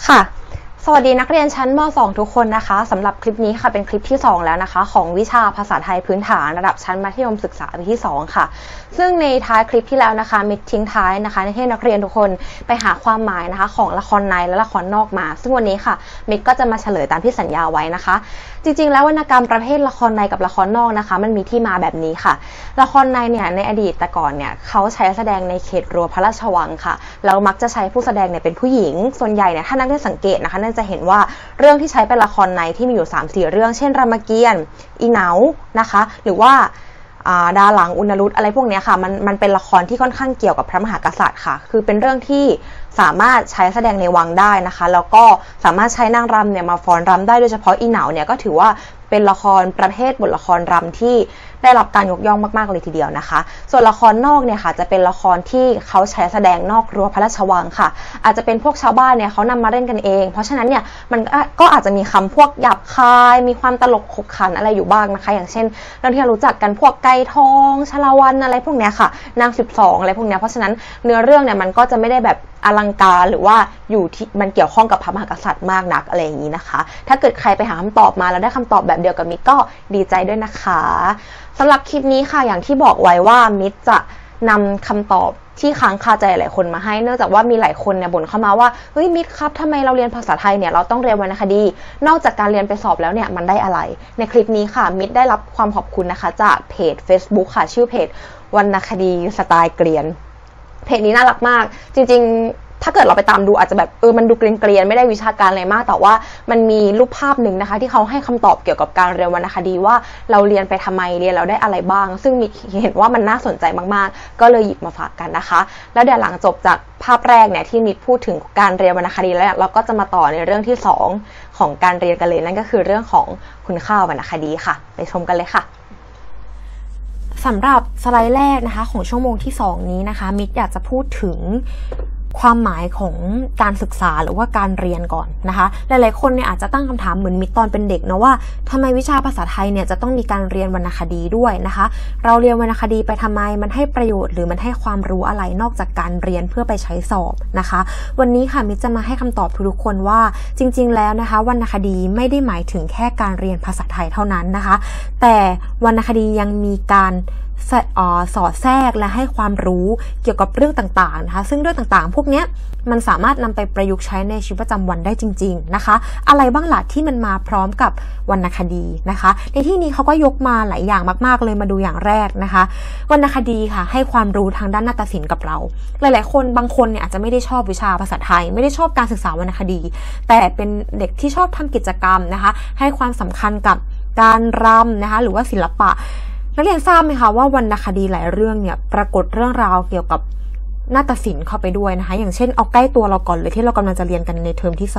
ค่ะสวัสดีนักเรียนชั้นม.2 ทุกคนนะคะสำหรับคลิปนี้ค่ะเป็นคลิปที่2แล้วนะคะของวิชาภาษาไทยพื้นฐานระดับชั้นมัธยมศึกษาปีที่2ค่ะซึ่งในท้ายคลิปที่แล้วนะคะมิดทิ้งท้ายนะคะให้นักเรียนทุกคนไปหาความหมายนะคะของละครในและละครนอกมาซึ่งวันนี้ค่ะมิดก็จะมาเฉลยตามที่สัญญาไว้นะคะจริงๆแล้ววรรณกรรมประเภทละครในกับละครนอกนะคะมันมีที่มาแบบนี้ค่ะละครในเนี่ยในอดีตแต่ก่อนเนี่ยเขาใช้แสดงในเขตรั้วพระราชวังค่ะแล้วมักจะใช้ผู้แสดงเนี่ยเป็นผู้หญิงส่วนใหญ่เนี่ยถ้านักเรียนสังเกตนะคะน่าจะเห็นว่าเรื่องที่ใช้เป็นละครในที่มีอยู่ 3-4 เรื่องเช่นรามเกียรติ์อีเหนานะคะหรือว่าดาหลังอุณรุตอะไรพวกนี้ค่ะมันเป็นละครที่ค่อนข้างเกี่ยวกับพระมหากษัตริย์ค่ะคือเป็นเรื่องที่สามารถใช้แสดงในวังได้นะคะแล้วก็สามารถใช้นางรำเนี่ยมาฟ้อนรำได้โดยเฉพาะอีเหนาเนี่ยก็ถือว่าเป็นละครประเภทบทละครรำที่ได้รับการยกย่องมากๆเลยทีเดียวนะคะส่วนละครนอกเนี่ยค่ะจะเป็นละครที่เขาใช้แสดงนอกรั้วพระราชวังค่ะอาจจะเป็นพวกชาวบ้านเนี่ยเขานำมาเล่นกันเองเพราะฉะนั้นเนี่ยมันก็อาจจะมีคำพวกหยาบคายมีความตลกขบขันอะไรอยู่บ้างนะคะอย่างเช่นเราที่เรารู้จักกันพวกไก่ทองชลาวันอะไรพวกเนี้ยค่ะนาง12อะไรพวกเนี้ยเพราะฉะนั้นเนื้อเรื่องเนี่ยมันก็จะไม่ได้แบบอลังการหรือว่าอยู่ที่มันเกี่ยวข้องกับพระมหากษัตริย์มากนักอะไรอย่างนี้นะคะถ้าเกิดใครไปหาคำตอบมาแล้วได้คำตอบแบบเดียวกับมิตรก็ดีใจด้วยนะคะสำหรับคลิปนี้ค่ะอย่างที่บอกไว้ว่ามิตรจะนำคำตอบที่ค้างคาใจหลายคนมาให้เนื่องจากว่ามีหลายคนเนี่ยบ่นเข้ามาว่าเฮ้ยมิตรครับทำไมเราเรียนภาษาไทยเนี่ยเราต้องเรียนวรรณคดีนอกจากการเรียนไปสอบแล้วเนี่ยมันได้อะไรในคลิปนี้ค่ะมิตรได้รับความขอบคุณนะคะจากเพจ Facebook ค่ะชื่อเพจวรรณคดีสไตล์เกรียนเพจนี้น่ารักมากจริงๆถ้าเกิดเราไปตามดูอาจจะแบบมันดูเกรียนๆไม่ได้วิชาการอะไรมากแต่ว่ามันมีรูปภาพหนึ่งนะคะที่เขาให้คำตอบเกี่ยวกับการเรียนวรรณคดีว่าเราเรียนไปทำไมเรียนเราได้อะไรบ้างซึ่งมีเห็นว่ามันน่าสนใจมากๆก็เลยหยิบมาฝากกันนะคะแล้วเดี๋ยวหลังจบจากภาพแรกเนี่ยที่มิตรพูดถึงการเรียนวรรณคดีแล้วเราก็จะมาต่อในเรื่องที่2ของการเรียนกันเลยนั่นก็คือเรื่องของคุณค่าวรรณคดีค่ะไปชมกันเลยค่ะสำหรับสไลด์แรกนะคะของชั่วโมงที่2นี้นะคะมิตรอยากจะพูดถึงความหมายของการศึกษาหรือว่าการเรียนก่อนนะคะหลายๆคนเนี่ยอาจจะตั้งคำถามเหมือนมิตรตอนเป็นเด็กนะว่าทำไมวิชาภาษาไทยเนี่ยจะต้องมีการเรียนวรรณคดีด้วยนะคะเราเรียนวรรณคดีไปทำไมมันให้ประโยชน์หรือมันให้ความรู้อะไรนอกจากการเรียนเพื่อไปใช้สอบนะคะวันนี้ค่ะมิตรจะมาให้คำตอบทุกคนว่าจริงๆแล้วนะคะวรรณคดีไม่ได้หมายถึงแค่การเรียนภาษาไทยเท่านั้นนะคะแต่วรรณคดียังมีการสอดแทรกและให้ความรู้เกี่ยวกับเรื่องต่างๆนะคะซึ่งเรื่องต่างๆพวกนี้มันสามารถนำไปประยุกต์ใช้ในชีวิตประจำวันได้จริงๆนะคะอะไรบ้างล่ะที่มันมาพร้อมกับวรรณคดีนะคะในที่นี้เขาก็ยกมาหลายอย่างมากๆเลยมาดูอย่างแรกนะคะวรรณคดีค่ะให้ความรู้ทางด้านนาฏศิลป์กับเราหลายๆคนบางคนเนี่ยอาจจะไม่ได้ชอบวิชาภาษาไทยไม่ได้ชอบการศึกษาวรรณคดีแต่เป็นเด็กที่ชอบทำกิจกรรมนะคะให้ความสำคัญกับการรำนะคะหรือว่าศิลปะนักเรียนทราบไหมคะว่าวรรณคดีหลายเรื่องเนี่ยปรากฏเรื่องราวเกี่ยวกับนาฏศิลป์เข้าไปด้วยนะคะอย่างเช่นเอาใกล้ตัวเราก่อนเลยที่เรากำลังจะเรียนกันในเทอมที่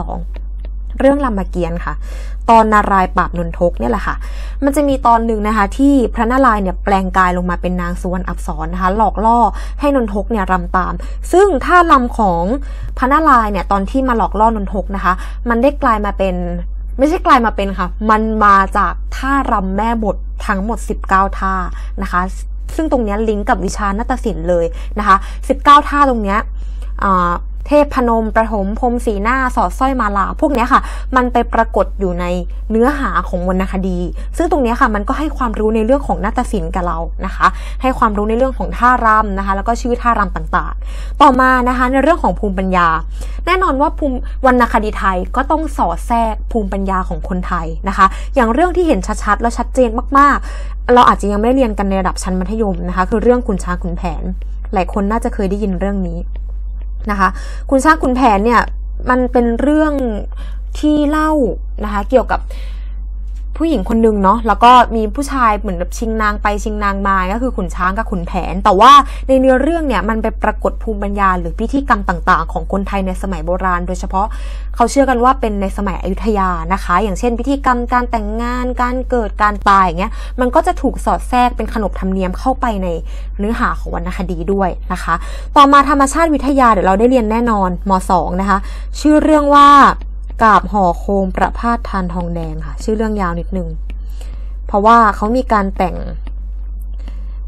2เรื่องรามเกียรติ์ค่ะตอนนารายณ์ปราบนนทกเนี่ยแหละค่ะมันจะมีตอนหนึ่งนะคะที่พระนารายณ์เนี่ยแปลงกายลงมาเป็นนางสุวรรณอักษรนะคะหลอกล่อให้นนทกเนี่ยรำตามซึ่งท่ารำของพระนารายณ์เนี่ยตอนที่มาหลอกล่อนนทกนะคะมันได้กลายมาเป็นไม่ใช่กลายมาเป็นค่ะมันมาจากท่ารำแม่บททั้งหมด19ท่านะคะซึ่งตรงนี้ลิงก์กับวิชานาฏศิลป์เลยนะคะ19ท่าตรงนี้เทพพนมประถมพรมสีหน้าสอดสร้อยมาลาพวกนี้ค่ะมันไปปรากฏอยู่ในเนื้อหาของวรรณคดีซึ่งตรงนี้ค่ะมันก็ให้ความรู้ในเรื่องของนาฏศิลป์กับเรานะคะให้ความรู้ในเรื่องของท่ารำนะคะแล้วก็ชื่อท่ารำต่างๆต่อมานะคะในเรื่องของภูมิปัญญาแน่นอนว่าภูมิวรรณคดีไทยก็ต้องสอดแทรกภูมิปัญญาของคนไทยนะคะอย่างเรื่องที่เห็นชัดๆและชัดเจนมากๆเราอาจจะยังไม่ได้เรียนกันในระดับชั้นมัธยมนะคะคือเรื่องขุนช้างขุนแผนหลายคนน่าจะเคยได้ยินเรื่องนี้นะคะขุนช้างขุนแผนเนี่ยมันเป็นเรื่องที่เล่านะคะเกี่ยวกับผู้หญิงคนนึงเนาะแล้วก็มีผู้ชายเหมือนแบบชิงนางไปชิงนางมาก็คือขุนช้างกับขุนแผนแต่ว่าในเนื้อเรื่องเนี่ยมันไปปรากฏภูมิปัญญาหรือพิธีกรรมต่างๆของคนไทยในสมัยโบราณโดยเฉพาะเขาเชื่อกันว่าเป็นในสมัยอยุธยานะคะอย่างเช่นพิธีกรรมการแต่งงานการเกิดการตายอย่างเงี้ยมันก็จะถูกสอดแทรกเป็นขนบธรรมเนียมเข้าไปในเนื้อหาของวรรณคดีด้วยนะคะต่อมาธรรมชาติวิทยาเดี๋ยวเราได้เรียนแน่นอนม.2 นะคะชื่อเรื่องว่ากาบห่อโคมประพาสทานทองแดงค่ะชื่อเรื่องยาวนิดนึงเพราะว่าเขามีการแต่ง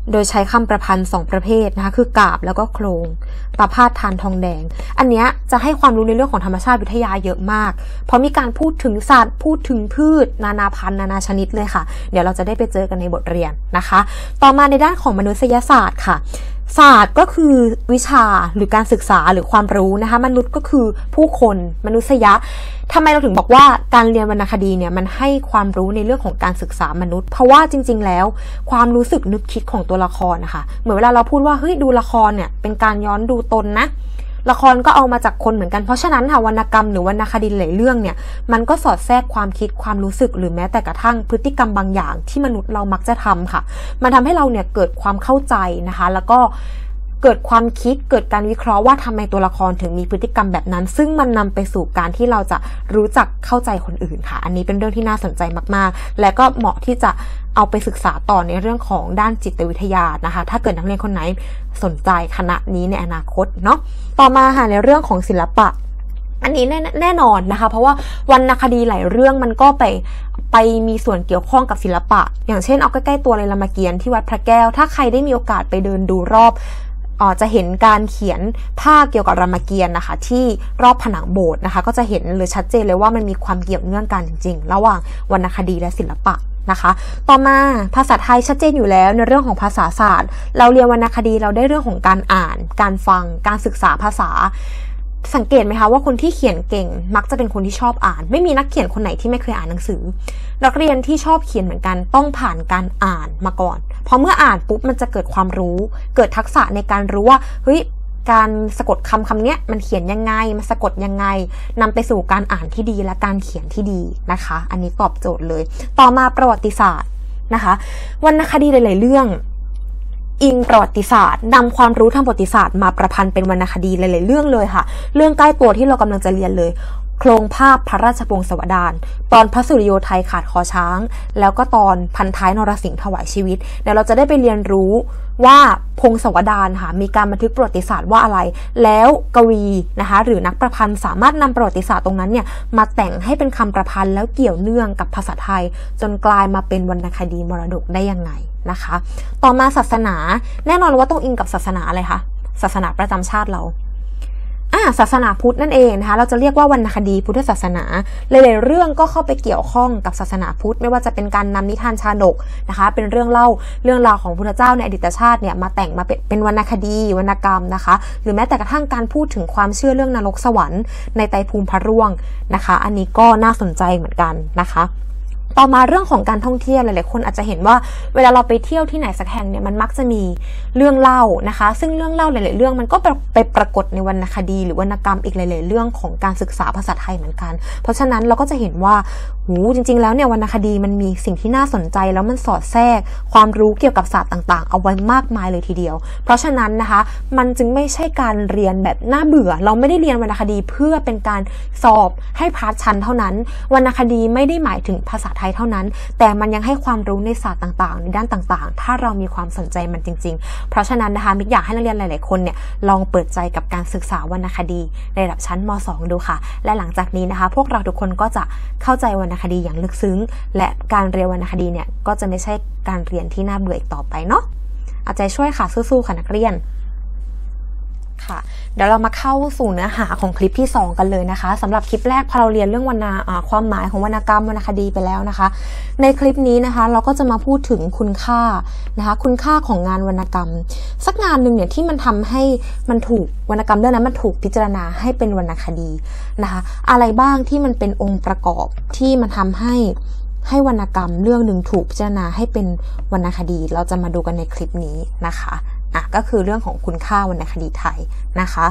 โดยใช้คำประพันธ์2ประเภทนะคะคือกาบแล้วก็โครงประพาสทานทองแดงอันเนี้ยจะให้ความรู้ในเรื่องของธรรมชาติวิทยาเยอะมากเพราะมีการพูดถึงสัตว์พูดถึงพืชนานาพันธุ์นานาชนิดเลยค่ะเดี๋ยวเราจะได้ไปเจอกันในบทเรียนนะคะต่อมาในด้านของมนุษยศาสตร์ค่ะศาสตร์ก็คือวิชาหรือการศึกษาหรือความรู้นะคะมนุษย์ก็คือผู้คนมนุษยะทำไมเราถึงบอกว่าการเรียนวรรณคดีเนี่ยมันให้ความรู้ในเรื่องของการศึกษามนุษย์เพราะว่าจริงๆแล้วความรู้สึกนึกคิดของตัวละครนะคะเหมือนเวลาเราพูดว่าเฮ้ยดูละครเนี่ยเป็นการย้อนดูตนนะละครก็เอามาจากคนเหมือนกันเพราะฉะนั้นค่ะวรรณกรรมหรือวรรณคดีหลายเรื่องเนี่ยมันก็สอดแทรกความคิดความรู้สึกหรือแม้แต่กระทั่งพฤติกรรมบางอย่างที่มนุษย์เรามักจะทำค่ะมันทำให้เราเนี่ยเกิดความเข้าใจนะคะแล้วก็เกิดความคิดเกิดการวิเคราะห์ว่าทำไมตัวละครถึงมีพฤติกรรมแบบนั้นซึ่งมันนำไปสู่การที่เราจะรู้จักเข้าใจคนอื่นค่ะอันนี้เป็นเรื่องที่น่าสนใจมากๆและก็เหมาะที่จะเอาไปศึกษาต่อในเรื่องของด้านจิตวิทยานะคะถ้าเกิดนักเรียนคนไหนสนใจคณะนี้ในอนาคตเนาะต่อมาค่ะในเรื่องของศิลปะอันนี้แน่นอนนะคะเพราะว่าวรรณคดีหลายเรื่องมันก็ไปมีส่วนเกี่ยวข้องกับศิลปะอย่างเช่นเอาใกล้ๆตัวเลยรามเกียรติ์ที่วัดพระแก้วถ้าใครได้มีโอกาสไปเดินดูรอบจะเห็นการเขียนภาพเกี่ยวกับรามเกียรติ์นะคะที่รอบผนังโบสถ์นะคะก็จะเห็นเลยชัดเจนเลยว่ามันมีความเกี่ยวเนื่องกันจริงๆระหว่างวรรณคดีและศิลปะนะคะต่อมาภาษาไทยชัดเจนอยู่แล้วในเรื่องของภาษาศาสตร์เราเรียนวรรณคดีเราได้เรื่องของการอ่านการฟังการศึกษาภาษาสังเกตไหมคะว่าคนที่เขียนเก่งมักจะเป็นคนที่ชอบอ่านไม่มีนักเขียนคนไหนที่ไม่เคยอ่านหนังสือนักเรียนที่ชอบเขียนเหมือนกันต้องผ่านการอ่านมาก่อนเพราะเมื่ออ่านปุ๊บมันจะเกิดความรู้เกิดทักษะในการรู้ว่าเฮ้ยการสะกดคำนี้มันเขียนยังไงมันสะกดยังไงนำไปสู่การอ่านที่ดีและการเขียนที่ดีนะคะอันนี้ตอบโจทย์เลยต่อมาประวัติศาสตร์นะคะวรรณคดีหลายๆเรื่องอิงประวัติศาสตร์นำความรู้ทางประวัติศาสตร์มาประพันธ์เป็นวรรณคดีหลายๆเรื่องเลยค่ะเรื่องใกล้ตัวที่เรากำลังจะเรียนเลยโครงภาพพระราชวงศาวดารตอนพระสุริโยไทยขาดคอช้างแล้วก็ตอนพันท้ายนรสิงห์ถวายชีวิตเดี๋ยวเราจะได้ไปเรียนรู้ว่าพงศาวดารค่ะมีการบันทึกประวัติศาสตร์ว่าอะไรแล้วกวีนะคะหรือนักประพันธ์สามารถนำประวัติศาสตร์ตรงนั้นเนี่ยมาแต่งให้เป็นคำประพันธ์แล้วเกี่ยวเนื่องกับภาษาไทยจนกลายมาเป็นวรรณคดีมรดกได้ยังไงนะคะต่อมาศาสนาแน่นอนว่าต้องอิงกับศาสนาอะไรคะศาสนาประจำชาติเราศาสนาพุทธนั่นเองนะคะเราจะเรียกว่าวรรณคดีพุทธศาสนาหลายๆเรื่องก็เข้าไปเกี่ยวข้องกับศาสนาพุทธไม่ว่าจะเป็นการนำนิทานชาดกนะคะเป็นเรื่องเล่าเรื่องราวของพุทธเจ้าในอดีตชาติเนี่ยมาแต่งมาเป็นวรรณคดีวรรณกรรมนะคะหรือแม้แต่กระทั่งการพูดถึงความเชื่อเรื่องนรกสวรรค์ในไตรภูมิพระร่วงนะคะอันนี้ก็น่าสนใจเหมือนกันนะคะต่อมาเรื่องของการท่องเที่ยวหลายๆคนอาจจะเห็นว่าเวลาเราไปเที่ยวที่ไหนสักแห่งเนี่ยมันมักจะมีเรื่องเล่านะคะซึ่งเรื่องเล่าหลายๆเรื่องมันก็ไปปรากฏในวรรณคดีหรือวรรณกรรมอีกหลายๆเรื่องของการศึกษาภาษาไทยเหมือนกันเพราะฉะนั้นเราก็จะเห็นว่าจริงๆแล้วเนี่ยวรรณคดีมันมีสิ่งที่น่าสนใจแล้วมันสอดแทรกความรู้เกี่ยวกับศาสตร์ต่างๆเอาไว้มากมายเลยทีเดียวเพราะฉะนั้นนะคะมันจึงไม่ใช่การเรียนแบบน่าเบื่อเราไม่ได้เรียนวรรณคดีเพื่อเป็นการสอบให้พาสชั้นเท่านั้นวรรณคดีไม่ได้หมายถึงภาษาไทยเท่านั้นแต่มันยังให้ความรู้ในศาสตร์ต่างๆในด้านต่างๆถ้าเรามีความสนใจมันจริงๆเพราะฉะนั้นนะคะมิกอยากให้นักเรียนหลายๆคนเนี่ยลองเปิดใจกับการศึกษาวรรณคดีในระดับชั้นม.2 ดูค่ะและหลังจากนี้นะคะพวกเราทุกคนก็จะเข้าใจวรรณคดีอย่างลึกซึ้งและการเรียนวรรณคดีเนี่ยก็จะไม่ใช่การเรียนที่น่าเบื่ออีกต่อไปเนาะเอาใจช่วยค่ะสู้ๆค่ะนักเรียนค่ะเดี๋ยวเรามาเข้าสู่เนื้อหาของคลิปที่2กันเลยนะคะสำหรับคลิปแรกพอเราเรียนเรื่องความหมายของวรรณกรรมวรรณคดีไปแล้วนะคะในคลิปนี้นะคะเราก็จะมาพูดถึงคุณค่านะคะคุณค่าของงานวรรณกรรมสักงานหนึ่งเนี่ยที่มันทำให้มันถูกวรรณกรรมเรื่องนั้นมันถูกพิจารณาให้เป็นวรรณคดีนะคะอะไรบ้างที่มันเป็นองค์ประกอบที่มันทำให้วรรณกรรมเรื่องหนึ่งถูกพิจารณาให้เป็นวรรณคดีเราจะมาดูกันในคลิปนี้นะคะก็คือเรื่องของคุณค่าวรรณคดีไทยนะคะ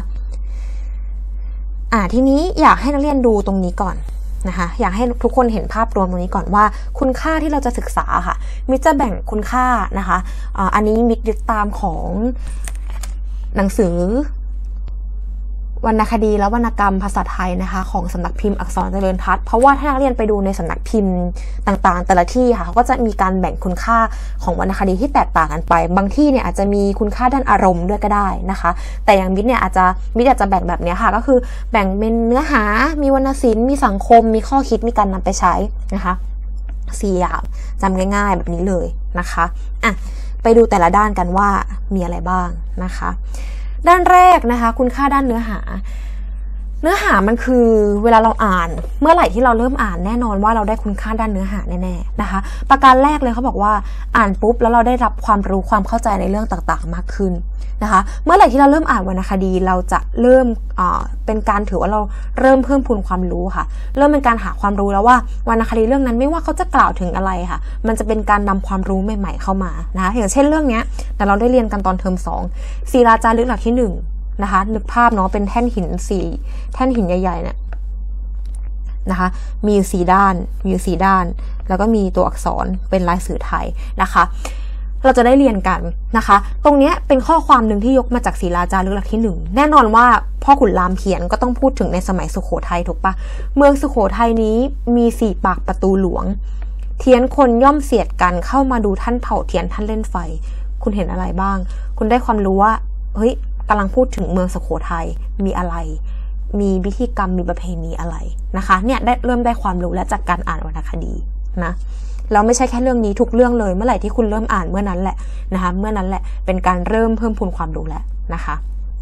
ทีนี้อยากให้นักเรียนดูตรงนี้ก่อนนะคะอยากให้ทุกคนเห็นภาพรวมตรงนี้ก่อนว่าคุณค่าที่เราจะศึกษาค่ะมิกจะแบ่งคุณค่านะคะอันนี้มิกยึดตามของหนังสือวรรณคดีและวรรณกรรมภาษาไทยนะคะของสำนักพิมพ์อักษรเจริญทัศน์เพราะว่าถ้านักเรียนไปดูในสำนักพิมพ์ต่างๆแต่ละที่ค่ะเขาก็จะมีการแบ่งคุณค่าของวรรณคดีที่แตกต่างกันไปบางที่เนี่ยอาจจะมีคุณค่าด้านอารมณ์ด้วยก็ได้นะคะแต่อย่างมิกเนี่ยอาจจะแบ่งแบบนี้ค่ะก็คือแบ่งเป็นเนื้อหามีวรรณศิลป์มีสังคมมีข้อคิดมีการนำไปใช้นะคะ4 อย่างจำง่ายๆแบบนี้เลยนะคะไปดูแต่ละด้านกันว่ามีอะไรบ้างนะคะด้านแรกนะคะคุณค่าด้านเนื้อหามันคือเวลาเราอ่านเมื่อไหร่ที่เราเริ่มอ่านแน่นอนว่าเราได้คุณค่าด้านเนื้อหาแน่ๆนะคะประการแรกเลยเขาบอกว่าอ่านปุ๊บแล้วเราได้รับความรู้ความเข้าใจในเรื่องต่างๆมากขึ้นนะคะเมื่อไหร่ที่เราเริ่มอ่านวรรณคดีเราจะเริ่มเป็นการถือว่าเราเริ่มเพิ่มพูนความรู้ค่ะเริ่มเป็นการหาความรู้แล้วว่าวรรณคดีเรื่องนั้นไม่ว่าเขาจะกล่าวถึงอะไรค่ะมันจะเป็นการนำความรู้ใหม่ๆเข้ามานะคะอย่างเช่นเรื่องนี้แต่เราได้เรียนกันตอนเทอม2ศิลาจารึกหลักที่1นะคะนึกภาพเนาะเป็นแท่นหิน4แท่นหินใหญ่ๆเนี่ยนะคะมีอยู่4ด้านแล้วก็มีตัวอักษรเป็นลายสื่อไทยนะคะเราจะได้เรียนกันนะคะตรงนี้เป็นข้อความหนึ่งที่ยกมาจากศิลาจารึกหลักที่1แน่นอนว่าพ่อขุนรามเขียนก็ต้องพูดถึงในสมัยสุโขทัยถูกปะเมืองสุโขทัยนี้มี4ปากประตูหลวงเทียนคนย่อมเสียดกันเข้ามาดูท่านเผาเทียนท่านเล่นไฟคุณเห็นอะไรบ้างคุณได้ความรู้ว่าเฮ้ยกำลังพูดถึงเมืองสุโขทัยมีอะไรมีพิธีกรรมมีประเพณีอะไรนะคะเนี่ยเริ่มได้ความรู้และจากการอ่านวรรณคดีนะแล้วไม่ใช่แค่เรื่องนี้ทุกเรื่องเลยเมื่อไหร่ที่คุณเริ่มอ่านเมื่อนั้นแหละนะคะเมื่อนั้นแหละเป็นการเริ่มเพิ่มพูนความรู้แล้วนะคะ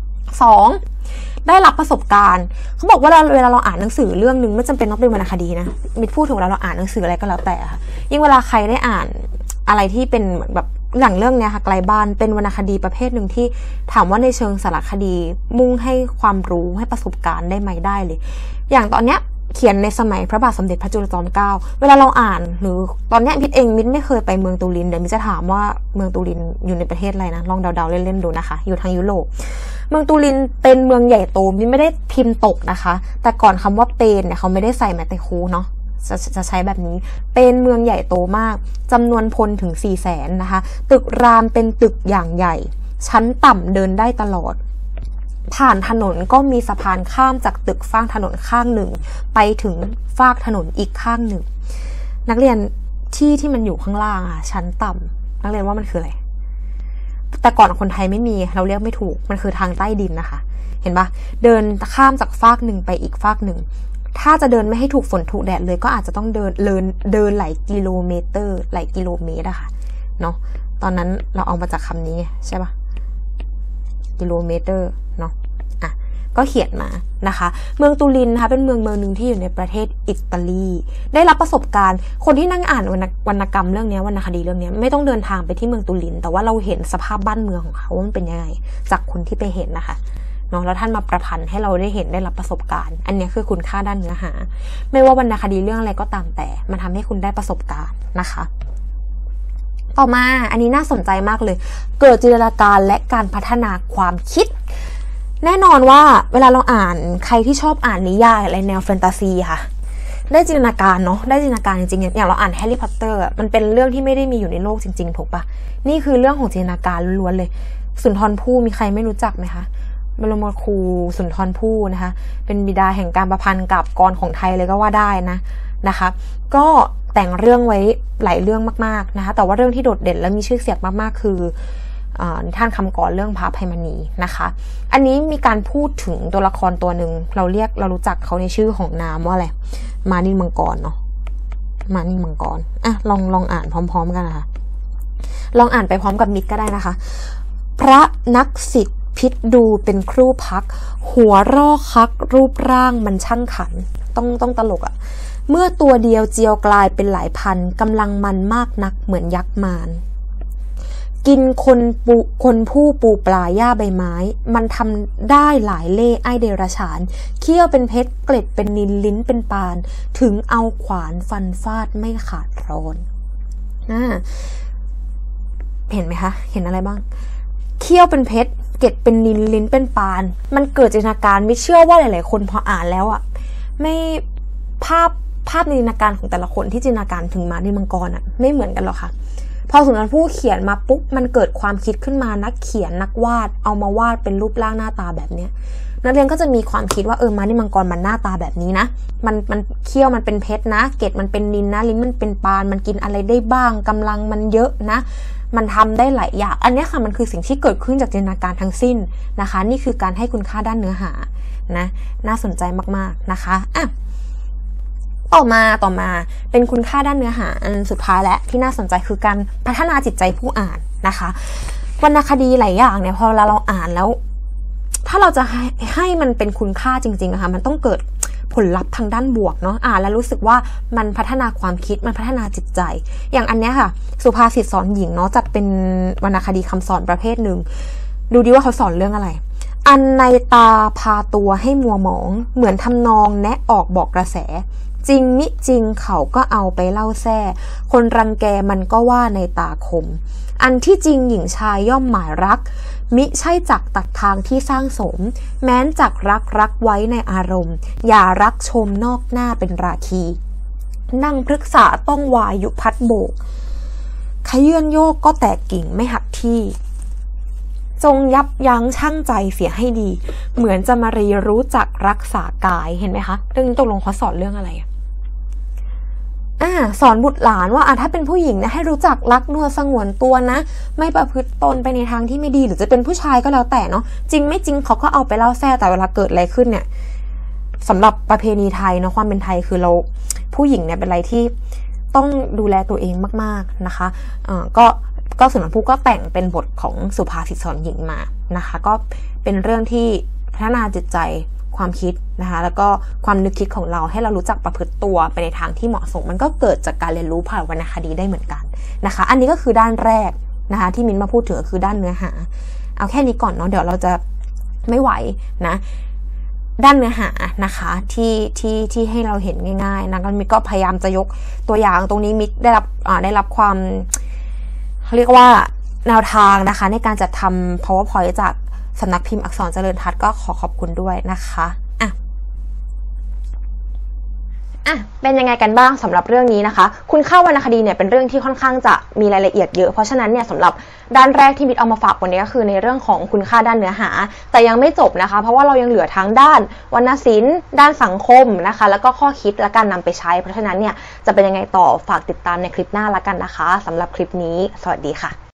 2ได้รับประสบการณ์เขาบอกว่าเวลาเราอ่านหนังสือเรื่องนึงไม่จำเป็นต้องเป็นวรรณคดีนะมิตรพูดถึงเวลาเราอ่านหนังสืออะไรก็แล้วแต่ค่ะยิ่งเวลาใครได้อ่านอะไรที่เป็นแบบหนังเรื่องนี้ค่ะไกลบ้านเป็นวรรณคดีประเภทหนึ่งที่ถามว่าในเชิงสารคดีมุ่งให้ความรู้ให้ประสบการณ์ได้ไหมได้เลยอย่างตอนเนี้ยเขียนในสมัยพระบาทสมเด็จพระจุลจอมเกล้าเวลาเราอ่านหรือตอนนี้มิตรไม่เคยไปเมืองตูรินเดี๋ยวมิตรจะถามว่าเมืองตูรินอยู่ในประเทศอะไรนะลองเดาๆเล่นๆดูนะคะอยู่ทางยุโรปเมืองตูรินเป็นเมืองใหญ่โตมิตรไม่ได้พิมพ์ตกนะคะแต่ก่อนคำว่าเป็นเนี่ยเขาไม่ได้ใส่แมตเตคูเนาะจะใช้แบบนี้เป็นเมืองใหญ่โตมากจำนวนพลถึง 400,000 นะคะตึกรามเป็นตึกอย่างใหญ่ชั้นต่ำเดินได้ตลอดผ่านถนนก็มีสะพานข้ามจากตึกฟากถนนข้างหนึ่งไปถึงฟากถนนอีกข้างหนึ่งนักเรียนที่มันอยู่ข้างล่างอะชั้นต่ำนักเรียนว่ามันคืออะไรแต่ก่อนคนไทยไม่มีเราเรียกไม่ถูกมันคือทางใต้ดินนะคะเห็นปะเดินข้ามจากฟากหนึ่งไปอีกฟากหนึ่งถ้าจะเดินไม่ให้ถูกฝนถูกแดดเลยก็อาจจะต้องเดินหลายกิโลเมตรอะค่ะเนาะตอนนั้นเราเอามาจากคำนี้ใช่ปะกิโลเมตรเนาะก็เขียนมานะคะเมืองตูรินนะคะเป็นเมืองหนึ่งที่อยู่ในประเทศอิตาลีได้รับประสบการณ์คนที่นั่งอ่านวรรณกรรมเรื่องนี้วรรณคดีเรื่องนี้ไม่ต้องเดินทางไปที่เมืองตูรินแต่ว่าเราเห็นสภาพบ้านเมืองของเขาว่ามันเป็นยังไงจากคนที่ไปเห็นนะคะเนาะแล้วท่านมาประพันธ์ให้เราได้เห็นได้รับประสบการณ์อันนี้คือคุณค่าด้านเนื้อหาไม่ว่าวรรณคดีเรื่องอะไรก็ตามแต่มันทำให้คุณได้ประสบการณ์นะคะต่อมาอันนี้น่าสนใจมากเลยเกิดจินตนาการและการพัฒนาความคิดแน่นอนว่าเวลาเราอ่านใครที่ชอบอ่านนิยายอะไรแนวแฟนตาซีค่ะได้จินตนาการเนาะได้จินตนาการจริงๆอย่างเราอ่านแฮร์รี่พอตเตอร์มันเป็นเรื่องที่ไม่ได้มีอยู่ในโลกจริงๆถูกปะนี่คือเรื่องของจินตนาการล้วนๆเลยสุนทรภู่มีใครไม่รู้จักไหมคะบรมครูสุนทรภู่นะคะเป็นบิดาแห่งการประพันธ์กับกรของไทยเลยก็ว่าได้นะคะก็แต่งเรื่องไว้หลายเรื่องมากๆนะคะแต่ว่าเรื่องที่โดดเด่นและมีชื่อเสียงมากๆคือนิทานคำกรเรื่องพระอภัยมณีนะคะอันนี้มีการพูดถึงตัวละครตัวหนึ่งเรารู้จักเขาในชื่อของนามว่าอะไรมานิมังกรเนาะมานิมังกรลองอ่านพร้อมๆกันนะคะลองอ่านไปพร้อมกับมิตรก็ได้นะคะพระนักศิษย์พิษดูเป็นครู่พักหัวร่อคักรูปร่างมันช่างขันต้องตลกเมื่อตัวเดียวเจียวกลายเป็นหลายพันกำลังมันมากนักเหมือนยักษ์มารกินคนผู้ปูปลาหญ้าใบไม้มันทำได้หลายเล่ไอเดรฉานเขี้ยวเป็นเพชรเกล็ดเป็นนิลลิ้นเป็นปานถึงเอาขวานฟันฟาดไม่ขาดร้อนเห็นไหมคะเห็นอะไรบ้างเขี้ยวเป็นเพชรเกล็ดเป็นนิลลิ้นเป็นปานมันเกิดจินตนาการไม่เชื่อว่าหลายๆคนพออ่านแล้วไม่ภาพในจินตนาการของแต่ละคนที่จินตนาการถึงมาในมังกรไม่เหมือนกันหรอกค่ะพอสุนทรภู่เขียนมาปุ๊บมันเกิดความคิดขึ้นมานักเขียนนักวาดเอามาวาดเป็นรูปร่างหน้าตาแบบเนี้ยนักเรียนก็จะมีความคิดว่ามานี่มังกรมันหน้าตาแบบนี้นะมันเขี้ยวมันเป็นเพชรนะเกล็ดมันเป็นนิลนะลิ้นมันเป็นปานมันกินอะไรได้บ้างกำลังมันเยอะนะมันทำได้หลายอย่างอันนี้ค่ะมันคือสิ่งที่เกิดขึ้นจากจินตนาการทั้งสิ้นนะคะนี่คือการให้คุณค่าด้านเนื้อหานะน่าสนใจมากๆนะคะต่อมาเป็นคุณค่าด้านเนื้อหาอันสุดท้ายและที่น่าสนใจคือการพัฒนาจิตใจผู้อ่านนะคะวรรณคดีหลายอย่างเนี่ยพอเวลาเราอ่านแล้วถ้าเราจะให้มันเป็นคุณค่าจริงๆนะคะมันต้องเกิดผลลัพธ์ทางด้านบวกเนาะอ่านแล้วรู้สึกว่ามันพัฒนาความคิดมันพัฒนาจิตใจอย่างอันเนี้ยค่ะสุภาษิตสอนหญิงเนาะจัดเป็นวรรณคดีคำสอนประเภทหนึ่งดูดิว่าเขาสอนเรื่องอะไรอันในตาพาตัวให้มัวหมองเหมือนทำนองแนะออกบอกกระแสจริงมิจริงเขาก็เอาไปเล่าแซ่คนรังแกมันก็ว่าในตาคมอันที่จริงหญิงชายย่อมหมายรักมิใช่จักตัดทางที่สร้างสมแม้นจักรักไว้ในอารมณ์อย่ารักชมนอกหน้าเป็นราคีนั่งพฤกษาต้องวายุพัดโบกขยื่นโยกก็แตกกิ่งไม่หักที่จงยับยั้งชั่งใจเสียให้ดีเหมือนจะมาเรียนรู้จักรักษากายเห็นไหมคะเรื่องนี้ตกลงเขาสอนเรื่องอะไรสอนบุตรหลานว่าถ้าเป็นผู้หญิงนะให้รู้จักรักนวลสงวนตัวนะไม่ประพฤติตนไปในทางที่ไม่ดีหรือจะเป็นผู้ชายก็แล้วแต่เนาะจริงไม่จริงเขาก็เอาไปเล่าแซ่แต่เวลาเกิดอะไรขึ้นเนี่ยสำหรับประเพณีไทยเนาะความเป็นไทยคือเราผู้หญิงเนี่ยเป็นอะไรที่ต้องดูแลตัวเองมากๆนะคะก็สุนทรภู่ก็แต่งเป็นบทของสุภาษิตสอนหญิงมานะคะก็เป็นเรื่องที่พัฒนาจิตใจความคิดนะคะแล้วก็ความนึกคิดของเราให้เรารู้จักประพฤติตัวไปในทางที่เหมาะสมมันก็เกิดจากการเรียนรู้ผ่านวรรณคดีได้เหมือนกันนะคะอันนี้ก็คือด้านแรกนะคะที่มิ้นมาพูดถึงก็คือด้านเนื้อหาเอาแค่นี้ก่อนเนาะเดี๋ยวเราจะไม่ไหวนะด้านเนื้อหานะคะที่ให้เราเห็นง่ายๆนะมินก็พยายามจะยกตัวอย่างตรงนี้มินได้รับความเขาเรียกว่าแนวทางนะคะในการจัดทำ PowerPoint จากสำนักพิมพ์อักษรเจริญทัศน์ก็ขอขอบคุณด้วยนะคะเป็นยังไงกันบ้างสำหรับเรื่องนี้นะคะคุณค่าวรรณคดีเนี่ยเป็นเรื่องที่ค่อนข้างจะมีรายละเอียดเยอะเพราะฉะนั้นเนี่ยสำหรับด้านแรกที่มิตรเอามาฝากวันนี้ก็คือในเรื่องของคุณค่าด้านเนื้อหาแต่ยังไม่จบนะคะเพราะว่าเรายังเหลือทั้งด้านวรรณศิลป์ด้านสังคมนะคะแล้วก็ข้อคิดและการนำไปใช้เพราะฉะนั้นเนี่ยจะเป็นยังไงต่อฝากติดตามในคลิปหน้าละกันนะคะสำหรับคลิปนี้สวัสดีค่ะ